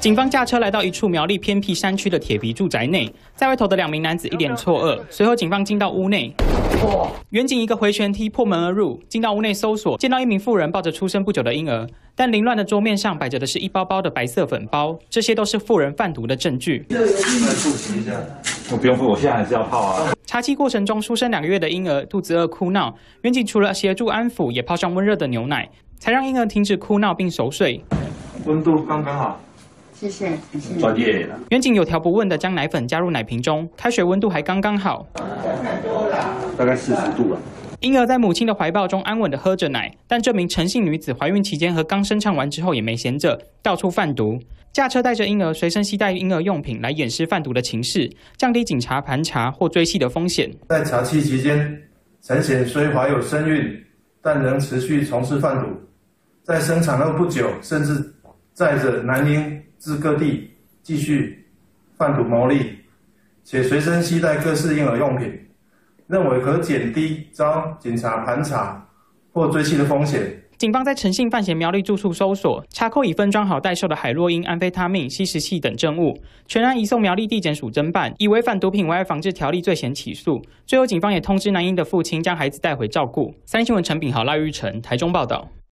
警方驾车来到一处苗栗偏僻山区的铁皮住宅内，在外头的2名男子一脸错愕。随后，警方进到屋内，远警一个回旋踢破门而入，进到屋内搜索，见到一名妇人抱着出生不久的婴儿，但凌乱的桌面上摆着的是一包包的白色粉包，这些都是妇人贩毒的证据。 我不用付，我现在还是要泡啊。 查缉过程中，出生2个月的婴儿肚子饿哭闹，远警除了协助安抚，也泡上温热的牛奶，才让婴儿停止哭闹并熟睡。 温度刚刚好。 谢谢， 专业了。 远警有条不紊地将奶粉加入奶瓶中，开水温度还刚刚好， 大概40度了。 婴儿在母亲的怀抱中安稳地喝着奶，但这名陈姓女子怀孕期间和刚生产完之后也没闲着，到处贩毒。驾车带着婴儿，随身携带婴儿用品来掩饰贩毒的情势，降低警察盘查或追缉的风险。 在查缉期间，陈显虽怀有身孕，但仍持续从事贩毒，在生产后不久，甚至载着男婴 至各地继续贩毒牟利，且随身携带各式婴儿用品，认为可减低遭警察盘查或追缉的风险。 警方在陈姓犯嫌苗栗住处搜索，查扣已分装好待售的海洛因、安非他命、吸食器等证物，全案移送苗栗地检署侦办，以违反毒品危害防治条例罪嫌起诉。最后，警方也通知男婴的父亲将孩子带回照顾。三立新闻陈炳豪、赖玉成台中报道。